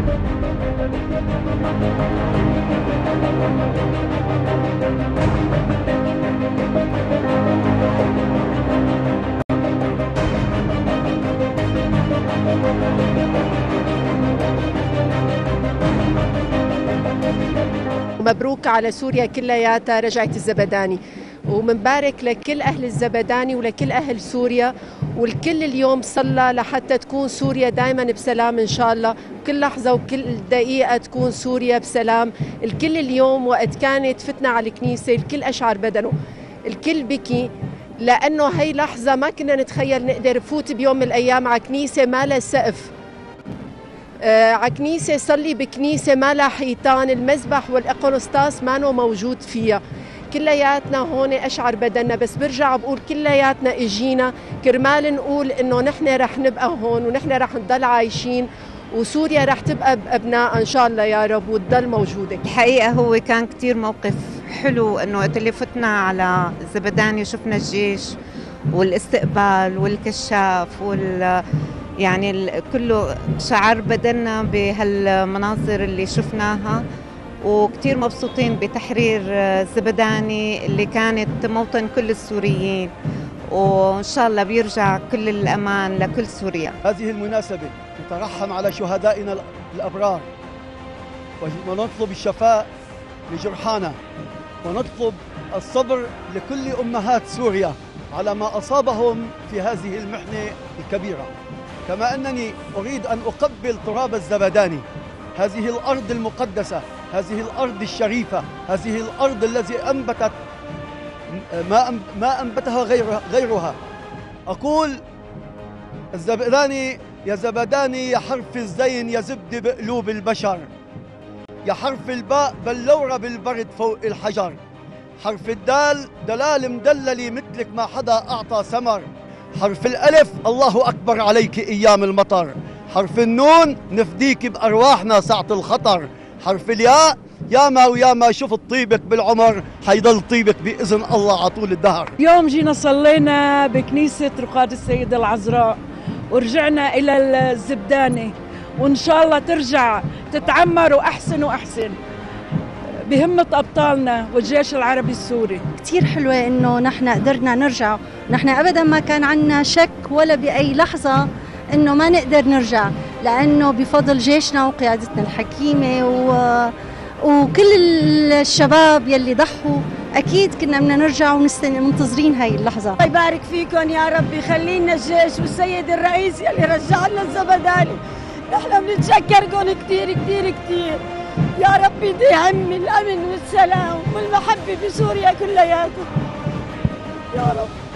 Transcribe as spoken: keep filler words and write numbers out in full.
مبروك على سوريا كلياتها رجعت الزبداني، ومنبارك لكل أهل الزبداني ولكل أهل سوريا، والكل اليوم صلى لحتى تكون سوريا دائما بسلام إن شاء الله، كل لحظة وكل دقيقة تكون سوريا بسلام. الكل اليوم وقت كانت فتنة على الكنيسة الكل أشعر بدنه، الكل بكي، لأنه هي لحظة ما كنا نتخيل نقدر نفوت بيوم من الأيام على كنيسة ما لها سقف، آه على كنيسة صلي بكنيسة ما لها حيطان، المذبح والإقونوستاس ما موجود فيها. كلياتنا هون أشعر بدنا، بس برجع بقول كلياتنا اجينا كرمال نقول إنه نحن رح نبقى هون ونحن رح نضل عايشين، وسوريا رح تبقى بأبناء إن شاء الله يا رب وتضل موجودة. الحقيقة هو كان كتير موقف حلو، إنه وقت اللي فتنا على الزبداني وشفنا الجيش والاستقبال والكشاف وال يعني كله شعر بدنا بهالمناظر اللي شفناها، وكتير مبسوطين بتحرير الزبداني اللي كانت موطن كل السوريين، وإن شاء الله بيرجع كل الأمان لكل سوريا. هذه المناسبة نترحم على شهدائنا الأبرار، ونطلب الشفاء لجرحانا، ونطلب الصبر لكل أمهات سوريا على ما أصابهم في هذه المحنة الكبيرة. كما أنني أريد أن أقبل تراب الزبداني، هذه الأرض المقدسة، هذه الأرض الشريفة، هذه الأرض التي أنبتت ما ما أنبتها غيرها, غيرها. أقول الزبداني يا زبداني يا حرف الزين يا زبد بقلوب البشر، يا حرف الباء بلورة بالبرد فوق الحجر، حرف الدال دلال مدللي مثلك ما حدا أعطى سمر، حرف الألف الله أكبر عليك أيام المطر، حرف النون نفديك بأرواحنا ساعة الخطر، حرف الياء ياما وياما شفت طيبك بالعمر، حيضل طيبك بإذن الله على طول الدهر. يوم جينا صلينا بكنيسة رقاد السيدة العذراء ورجعنا إلى الزبداني، وإن شاء الله ترجع تتعمر وأحسن وأحسن بهمة أبطالنا والجيش العربي السوري. كتير حلوة إنه نحن قدرنا نرجع، نحن أبداً ما كان عنا شك ولا بأي لحظة إنه ما نقدر نرجع، لأنه بفضل جيشنا وقيادتنا الحكيمة و... وكل الشباب يلي ضحوا، أكيد كنا بدنا نرجع ومنتظرين هاي اللحظة. الله يبارك فيكم يا رب، يخلي لنا الجيش والسيد الرئيس يلي رجع لنا الزبداني، نحن بنتشكركم كثير كثير كثير. يا رب يديم الأمن والسلام والمحبة بسوريا كلياتها يا رب.